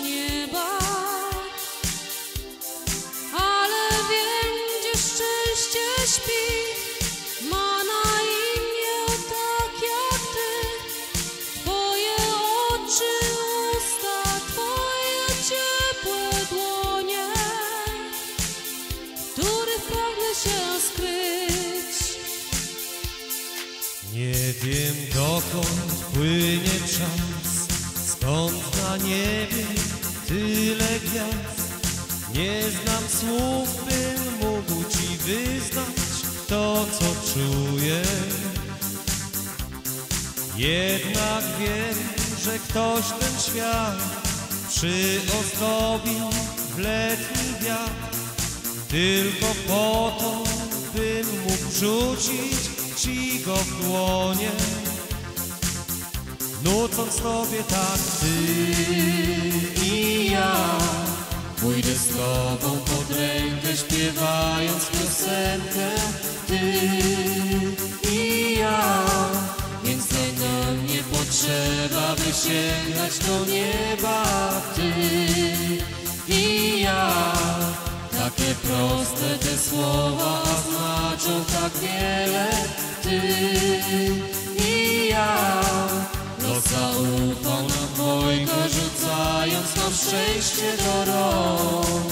nieba, ale wiem, gdzie szczęście śpi. Ma na imię tak jak ty, twoje oczy, usta, twoje ciepłe dłonie, w których pragnę się skryć. Nie wiem, dokąd płynie czas, skąd na niebie tyle gwiazd. Nie znam słów, bym mógł ci wyznać to, co czuję. Jednak wiem, że ktoś ten świat przyozdobił w letni wiatr, tylko po to, bym mógł rzucić ci go w dłonie, nucąc tobie tak. Ty i ja pójdę z tobą pod rękę, śpiewając piosenkę. Ty i ja, więc nam nie potrzeba, by sięgać do nieba. Ty i ja, takie proste te słowa, a znaczą tak wiele. Ty i ja, los zaufał nam dwojga, rzucając nam szczęście do rąk.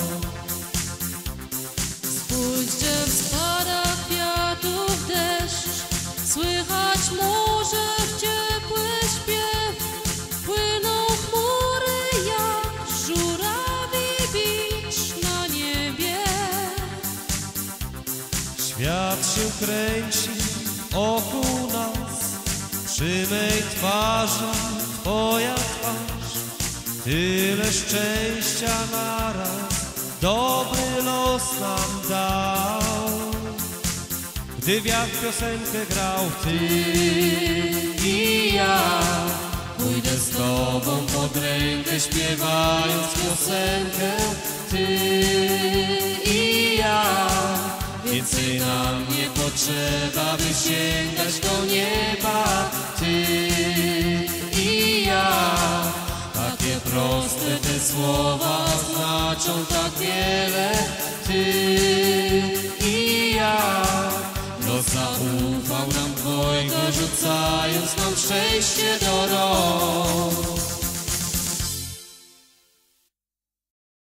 Spójrzcie, spada kwiatów deszcz, słychać murzek ciepły śpiew. Płyną chmury jak żurawi bicz na niebie. Świat się kręci wokół nas, przy mej twarzy twoja twarz. Tyle szczęścia naraz dobry los nam dał, gdy wiatr piosenkę grał. Ty i ja pójdę z tobą pod rękę, śpiewając piosenkę. Ty i ja, więcej nam nie potrzeba, by sięgać do nieba. Ty i ja, takie proste te słowa, znaczą tak wiele. Ty i ja, los zaufał nam dwojga, rzucając nam szczęście do rąk.